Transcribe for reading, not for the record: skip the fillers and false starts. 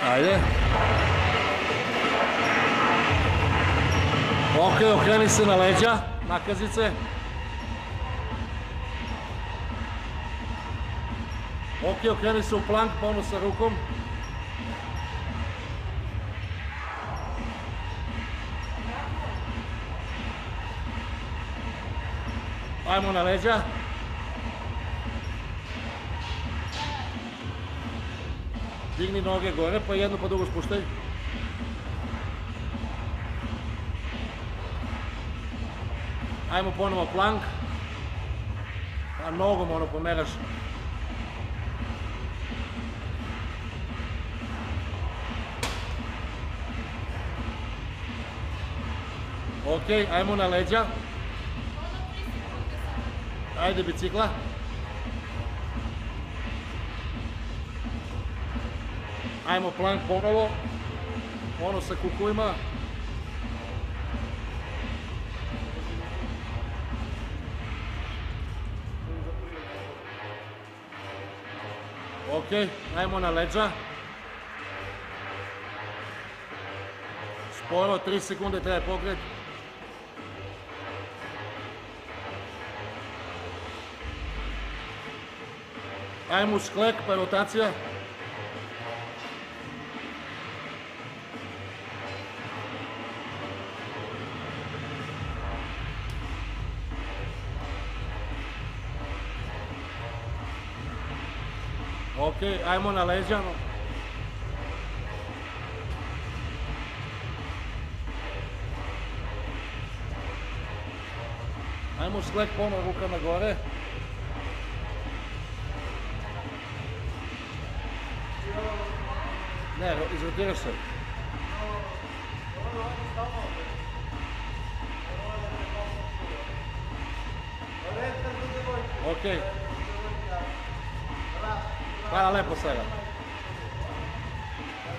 Ajde. Ok, okreni se na leđa, nakazice. Ok, okreni se u plank, pa ono sa rukom. Ajmo na leđa. Digni noge gore, pa jednu pa drugu spuštaj. Ajmo ponovo plank. A nogom ono pomeraš. Ok, ajmo na leđa. Ajde bicikla. Ajmo plank ponovo. Ono sa kukovima. Ok, ajmo na leđa. Sporo, 3 sekunde traje pokret. Ajmo sklek, pa rotacija. Ok, ajmo na leđa. Ajmo sklek ponovno rukama gore. Ne, izrotiraš se. Ok. Hvala lepo sada.